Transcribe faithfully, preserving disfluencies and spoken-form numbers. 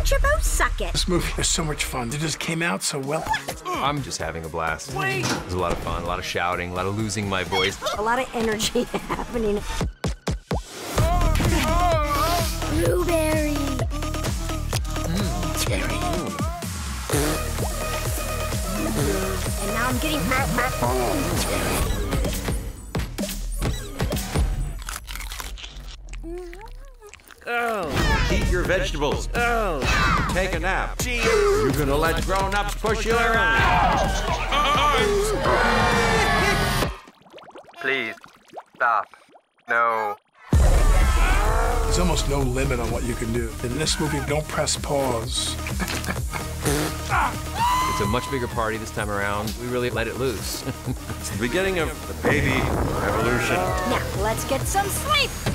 don't you both suck it? This movie is so much fun. It just came out so well. I'm just having a blast. Wait. It was a lot of fun, a lot of shouting, a lot of losing my voice. A lot of energy happening. Blueberry. Mm, cherry. And now I'm getting cherry. Oh. Eat your vegetables. Oh. Take a nap. Jeez. You're gonna let grown-ups push you around. Please, stop. No. There's almost no limit on what you can do. In this movie, don't press pause. It's a much bigger party this time around. We really let it loose. It's the beginning of the baby revolution. Now, let's get some sleep.